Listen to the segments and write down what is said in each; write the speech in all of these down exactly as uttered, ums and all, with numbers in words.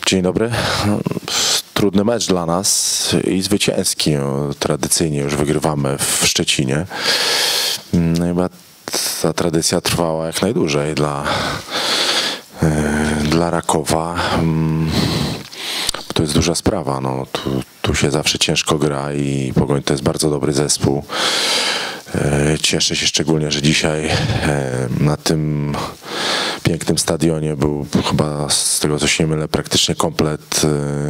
Dzień dobry. Trudny mecz dla nas i zwycięski. Tradycyjnie już wygrywamy w Szczecinie. Chyba ta tradycja trwała jak najdłużej dla, dla Rakowa. To jest duża sprawa. No, tu, tu się zawsze ciężko gra i Pogoń to jest bardzo dobry zespół. Cieszę się szczególnie, że dzisiaj na tym pięknym stadionie był chyba, z tego co się nie mylę, praktycznie komplet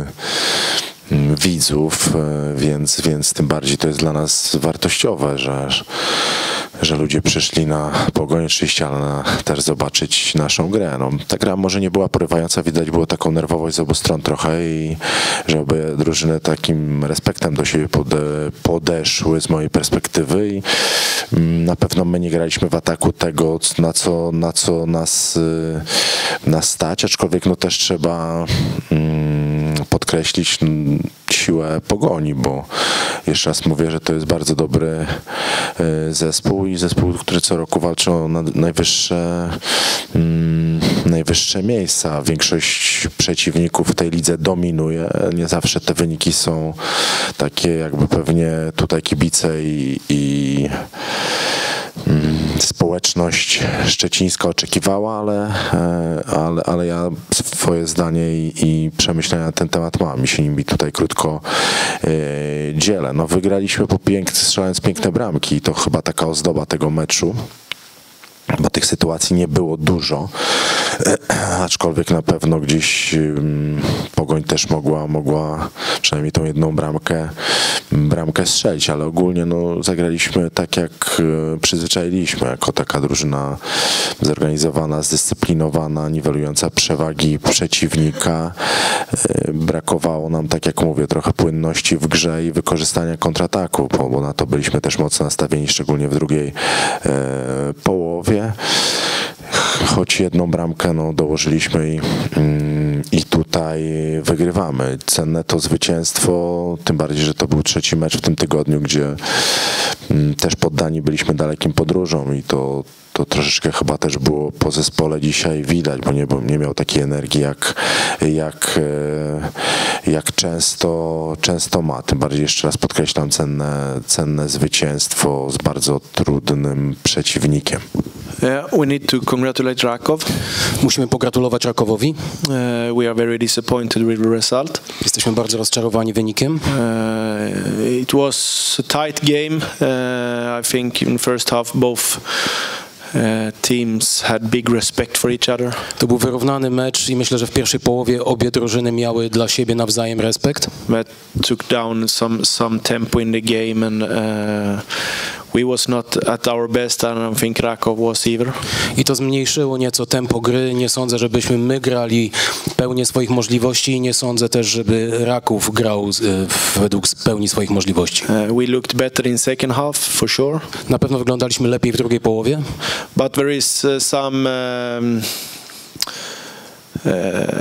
widzów, więc, więc tym bardziej to jest dla nas wartościowe, że, że ludzie przyszli na Pogoń oczywiście, ale na, też zobaczyć naszą grę. No, ta gra może nie była porywająca, widać było taką nerwowość z obu stron trochę i że obie drużyny takim respektem do siebie pode, podeszły z mojej perspektywy i na pewno my nie graliśmy w ataku tego, na co, na co nas, nas stać, aczkolwiek no też trzeba podkreślić siłę Pogoni, bo jeszcze raz mówię, że to jest bardzo dobry zespół i zespół, który co roku walczy o najwyższe, najwyższe miejsca. Większość przeciwników w tej lidze dominuje. Nie zawsze te wyniki są takie, jakby pewnie tutaj kibice i, i społeczność szczecińska oczekiwała, ale, ale, ale ja swoje zdanie i, i przemyślenia na ten temat mam i się nimi tutaj krótko e, dzielę. No, wygraliśmy po pięk, strzelając piękne bramki i to chyba taka ozdoba tego meczu, bo tych sytuacji nie było dużo, aczkolwiek na pewno gdzieś um, Pogoń też mogła, mogła przynajmniej tą jedną bramkę, bramkę strzelić, ale ogólnie no, zagraliśmy tak, jak e, przyzwyczailiśmy, jako taka drużyna zorganizowana, zdyscyplinowana, niwelująca przewagi przeciwnika. E, brakowało nam, tak jak mówię, trochę płynności w grze i wykorzystania kontrataku, bo, bo na to byliśmy też mocno nastawieni, szczególnie w drugiej e, połowie. Choć jedną bramkę no, dołożyliśmy i, i tutaj wygrywamy. Cenne to zwycięstwo, tym bardziej, że to był trzeci mecz w tym tygodniu, gdzie też poddani byliśmy dalekim podróżom i to To troszeczkę chyba też było po zespole dzisiaj widać, bo nie, bo nie miał takiej energii, jak, jak, jak często, często ma. Tym bardziej jeszcze raz podkreślam cenne, cenne zwycięstwo z bardzo trudnym przeciwnikiem. Yeah, we need to congratulate Rakov. Musimy pogratulować Rakowowi. Uh, we are very disappointed with the result. Jesteśmy bardzo rozczarowani wynikiem. Uh, it was a tight game. Uh, I think in first half both Uh, teams had big respect for each other. To był wyrównany mecz i myślę, że w pierwszej połowie obie drużyny miały dla siebie nawzajem respekt. But took down some some tempo in the game and uh, we was not at our best and I don't think Rakow was either. I to zmniejszyło nieco tempo gry. Nie sądzę, żebyśmy my grali pełnię swoich możliwości i nie sądzę też, żeby Raków grał według pełni swoich możliwości. Uh, we looked better in second half for sure. Na pewno wyglądaliśmy lepiej w drugiej połowie. But there is uh, some um, uh,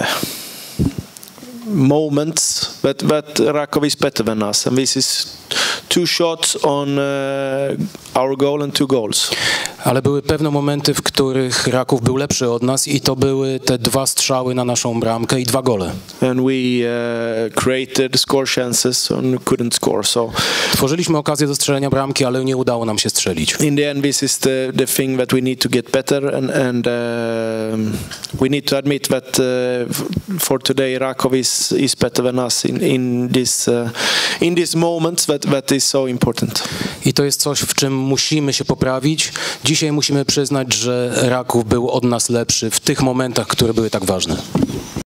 moments that, that Rakov is better than us, and this is two shots on uh, our goal and two goals. Ale były pewne momenty, w których Raków był lepszy od nas i to były te dwa strzały na naszą bramkę i dwa gole. And we uh, created score chances and couldn't score. So tworzyliśmy okazję do strzelenia bramki, ale nie udało nam się strzelić. In the end, this is the the thing that we need to get better, and and uh, we need to admit that uh, for today Rakov is is better than us in in this uh, in this moment that that is so important. I to jest coś, w czym musimy się poprawić. Dzisiaj musimy przyznać, że Raków był od nas lepszy w tych momentach, które były tak ważne.